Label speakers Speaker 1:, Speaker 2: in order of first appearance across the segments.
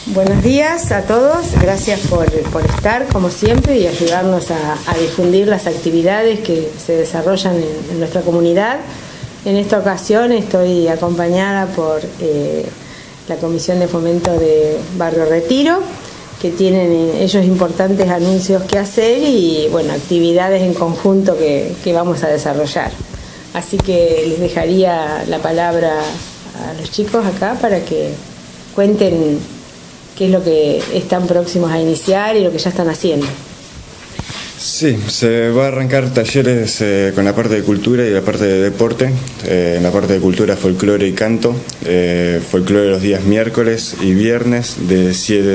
Speaker 1: Buenos días a todos, gracias por estar como siempre y ayudarnos a difundir las actividades que se desarrollan en nuestra comunidad. En esta ocasión estoy acompañada por la Comisión de Fomento de Barrio Retiro, que tienen ellos importantes anuncios que hacer y bueno, actividades en conjunto que vamos a desarrollar. Así que les dejaría la palabra a los chicos acá para que cuenten qué es lo que están próximos a iniciar y lo que ya están haciendo.
Speaker 2: Sí, se va a arrancar talleres con la parte de cultura y la parte de deporte. En la parte de cultura, folclore y canto. Folclore los días miércoles y viernes de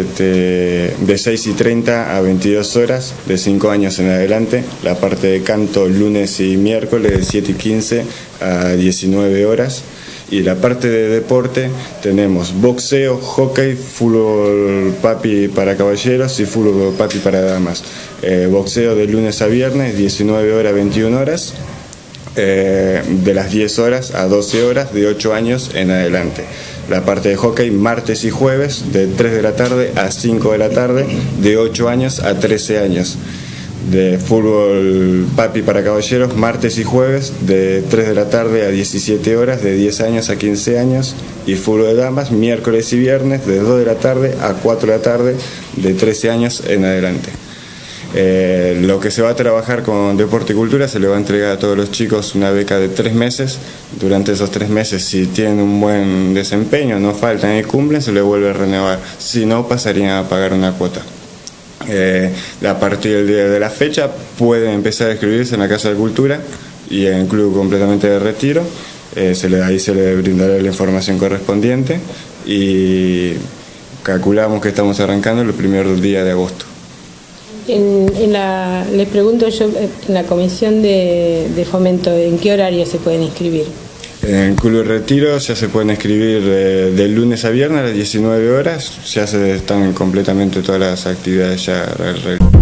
Speaker 2: 6:30 a 22 horas, de 5 años en adelante. La parte de canto lunes y miércoles de 7:15 a 19 horas. Y la parte de deporte tenemos boxeo, hockey, fútbol papi para caballeros y fútbol papi para damas. Boxeo de lunes a viernes, 19 horas a 21 horas, de las 10 horas a 12 horas, de 8 años en adelante. La parte de hockey martes y jueves, de 3 de la tarde a 5 de la tarde, de 8 años a 13 años. De fútbol papi para caballeros, martes y jueves, de 3 de la tarde a 17 horas, de 10 años a 15 años. Y fútbol de damas, miércoles y viernes, de 2 de la tarde a 4 de la tarde, de 13 años en adelante. Lo que se va a trabajar con deporte y cultura, se le va a entregar a todos los chicos una beca de 3 meses. Durante esos 3 meses, si tienen un buen desempeño, no faltan y cumplen, se les vuelve a renovar. Si no, pasarían a pagar una cuota. A partir de la fecha pueden empezar a inscribirse en la Casa de Cultura y en el Club Completamente de Retiro. Ahí se le brindará la información correspondiente y calculamos que estamos arrancando el primer día de agosto.
Speaker 1: Les pregunto yo, en la Comisión de Fomento, ¿en qué horario se pueden inscribir?
Speaker 2: En el Club Retiro ya se pueden inscribir de lunes a viernes a las 19 horas, ya se están completamente todas las actividades ya.